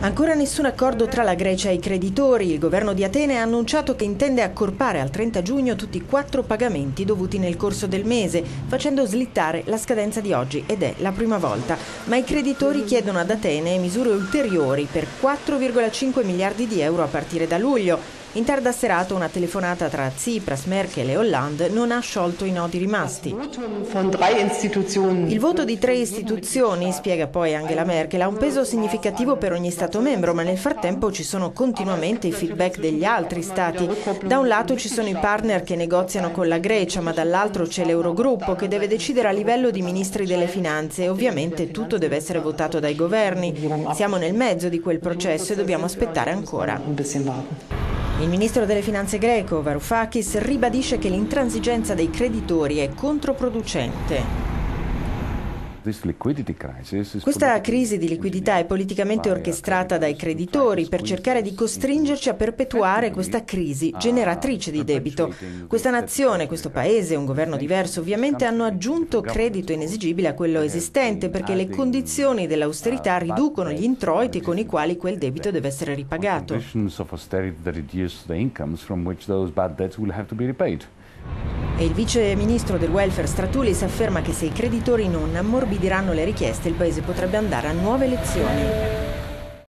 Ancora nessun accordo tra la Grecia e i creditori. Il governo di Atene ha annunciato che intende accorpare al 30 giugno tutti i 4 pagamenti dovuti nel corso del mese, facendo slittare la scadenza di oggi, ed è la prima volta. Ma i creditori chiedono ad Atene misure ulteriori per 4,5 miliardi di euro a partire da luglio. In tarda serata una telefonata tra Tsipras, Merkel e Hollande non ha sciolto i nodi rimasti. Il voto di 3 istituzioni, spiega poi Angela Merkel, ha un peso significativo per ogni Stato membro, ma nel frattempo ci sono continuamente i feedback degli altri Stati. Da un lato ci sono i partner che negoziano con la Grecia, ma dall'altro c'è l'Eurogruppo che deve decidere a livello di ministri delle finanze e ovviamente tutto deve essere votato dai governi. Siamo nel mezzo di quel processo e dobbiamo aspettare ancora. Il ministro delle finanze greco, Varoufakis, ribadisce che l'intransigenza dei creditori è controproducente. Questa crisi di liquidità è politicamente orchestrata dai creditori per cercare di costringerci a perpetuare questa crisi generatrice di debito. Questa nazione, questo paese, un governo diverso, ovviamente hanno aggiunto credito inesigibile a quello esistente perché le condizioni dell'austerità riducono gli introiti con i quali quel debito deve essere ripagato. E il vice ministro del welfare Stratoulis afferma che se i creditori non ammorbidiranno le richieste il paese potrebbe andare a nuove elezioni.